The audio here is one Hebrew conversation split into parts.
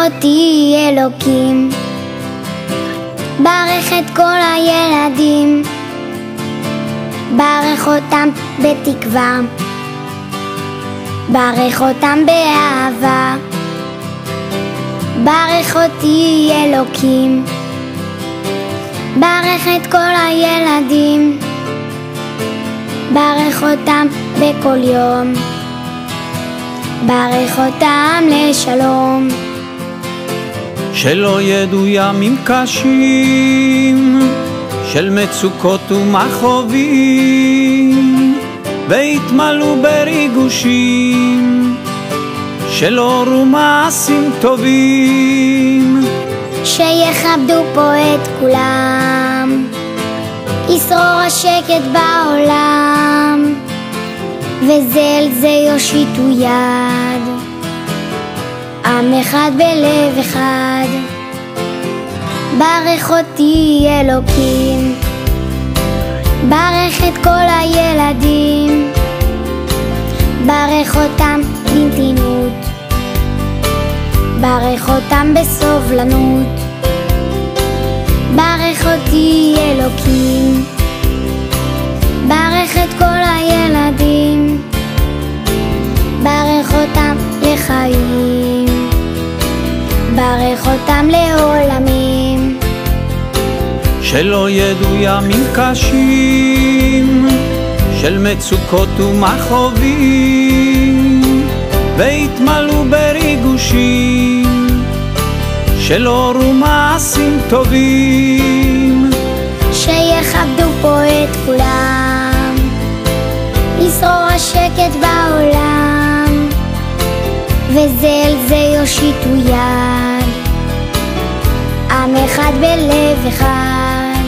אותי אלוקים, ברך את כל הילדים, ברך אותם בתקווה, ברך אותם באהבה. ברך אותי אלוקים, ברך את כל הילדים, ברך אותם בכל יום, ברך אותם לשלום. שלא ידעו ימים קשים של מצוקות ומכאובים, והתמלאו בריגושים, שלא ראו מעשים טובים. שיכבדו פה את כולם, ישרור השקט בעולם, וזה אל זה יושיטו יד, עם אחד בלב אחד. ברך אותי אלוקים, ברך את כל הילדים, ברך אותם במתינות, ברך אותם בסובלנות. ברך אותי אלוקים, ברך את כל הילדים, ברך אותם לחיים, ברך אותם לעולמים. שלא ידעו ימים קשים של מצוקות ומכאובים, והתמלאו בריגושים, שלא ראו מעשים טובים. שיכבדו פה את כולם, ישרור השקט בעולם, וזה אל זה יושיטו יד, עם אחד בלב אחד.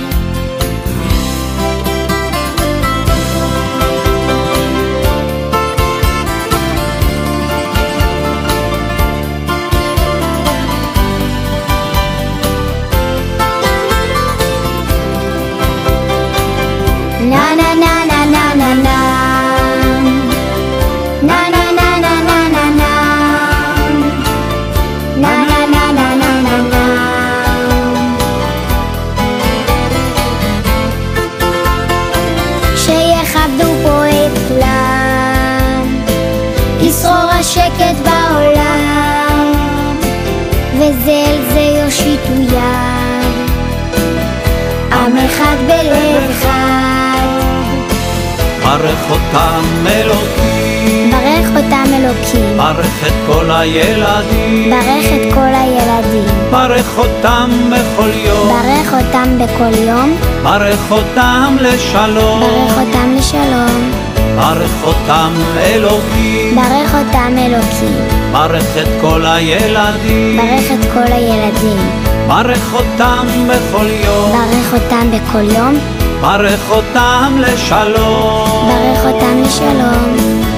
שיכבדו פה את כולם, ישרור השקט בעולם, וזה אל זה יושיטו יד, עם אחד בלב אחד. ברך אותם אלוקים, ברך אותם אלוקים, ברך את כל הילדים, ברך את כל הילדים, ברך אותם בכל יום, ברך אותם בכל יום, ברך אותם לשלום, ברך אותם לשלום. ברך אותם אלוקים, ברך אותם אלוקים, ברך את כל הילדים, ברך את כל הילדים, ברך אותם בכל יום, ברך אותם בכל יום, ברך אותם לשלום, ברך אותם לשלום.